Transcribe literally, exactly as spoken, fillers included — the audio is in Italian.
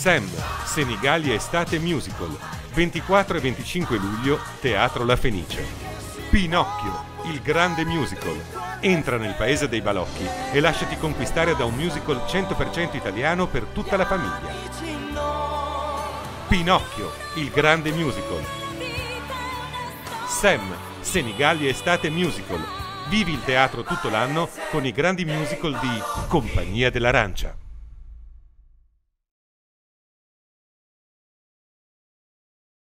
Sam, Senigallia Estate Musical, ventiquattro e venticinque luglio, Teatro La Fenice. Pinocchio, il grande musical. Entra nel paese dei balocchi e lasciati conquistare da un musical cento per cento italiano per tutta la famiglia. Pinocchio, il grande musical. Sam, Senigallia Estate Musical. Vivi il teatro tutto l'anno con i grandi musical di Compagnia dell'Arancia.